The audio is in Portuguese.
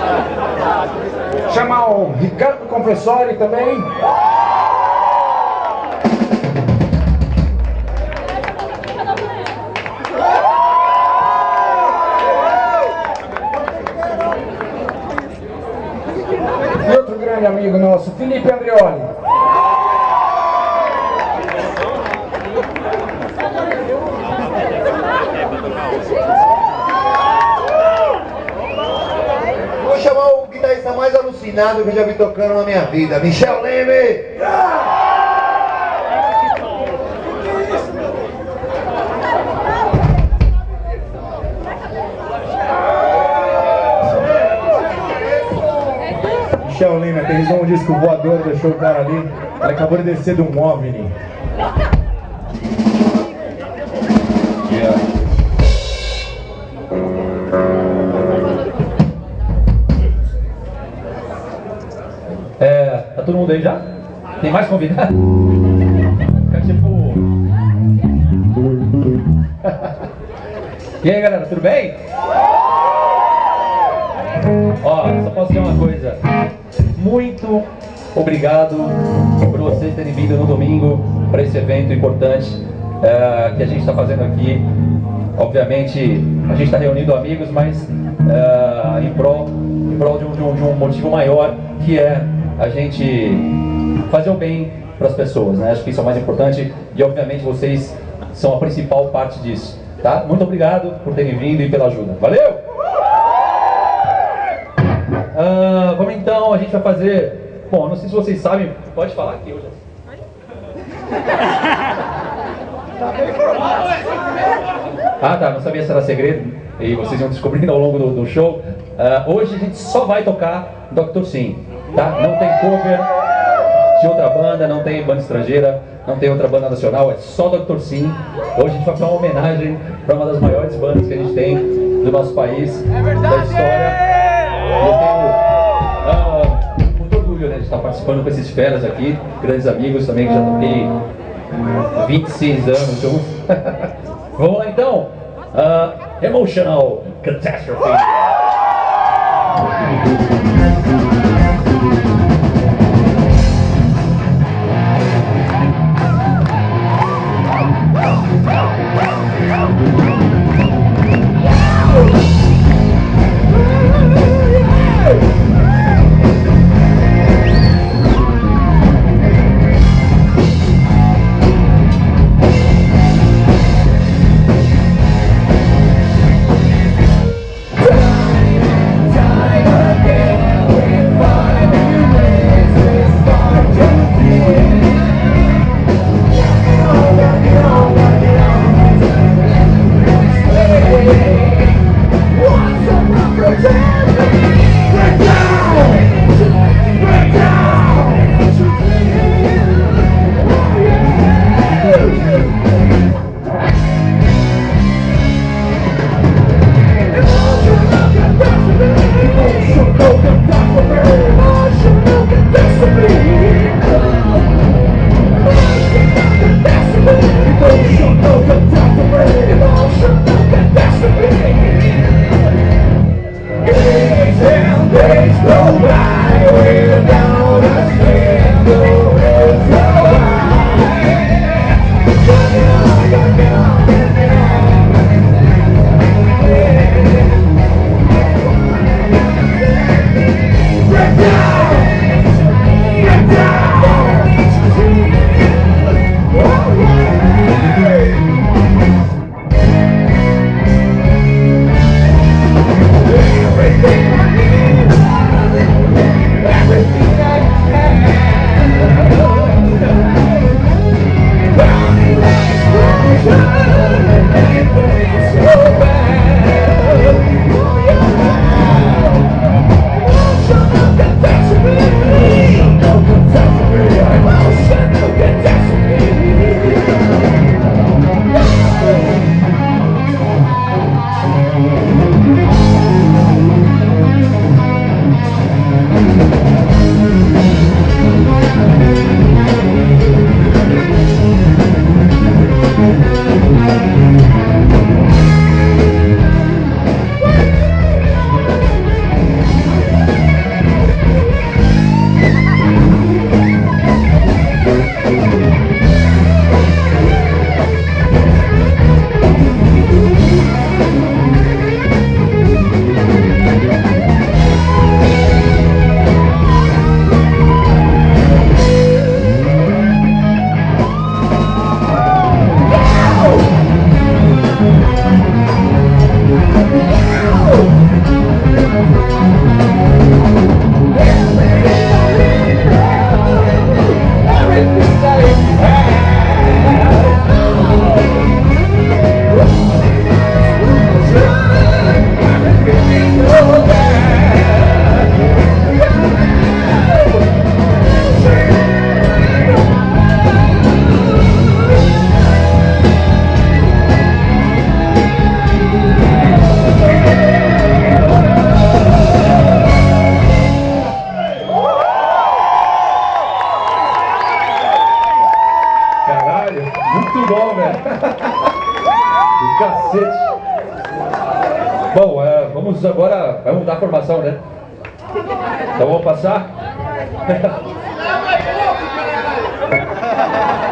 Chamar o Ricardo Confessori também. E outro grande amigo nosso, Felipe Andreoli. Vou chamar o guitarrista mais alucinado que eu já vi tocando na minha vida, Michel Leme! Michel Leme aterrissou um disco voador, deixou o cara ali. Ele acabou de descer de um OVNI. Tá todo mundo aí já? Tem mais convidado? Fica tipo... E aí galera, tudo bem? Ó, só posso dizer uma coisa. Muito obrigado por vocês terem vindo no domingo para esse evento importante que a gente está fazendo aqui. Obviamente, a gente está reunindo amigos, mas em prol de um motivo maior, que é a gente fazer o bem para as pessoas, né? Acho que isso é o mais importante e, obviamente, vocês são a principal parte disso, tá? Muito obrigado por terem vindo e pela ajuda. Valeu! Vamos então, a gente vai fazer... Bom, não sei se vocês sabem, pode falar aqui hoje. Ah, tá, não sabia se era segredo e vocês iam descobrindo ao longo do show. Hoje a gente só vai tocar Dr. Sim, tá? Não tem cover de outra banda, não tem banda estrangeira, não tem outra banda nacional, é só Dr. Sim. Hoje a gente vai fazer uma homenagem para uma das maiores bandas que a gente tem do nosso país, da história. E eu tenho muito orgulho, né, de estar participando com esses feras aqui, grandes amigos também, que já toquei 26 anos juntos. Vamos lá então, Emotional Catastrophe. muito bom, velho. Do cacete. Bom, vamos agora, vai mudar a formação, né? Então vamos passar.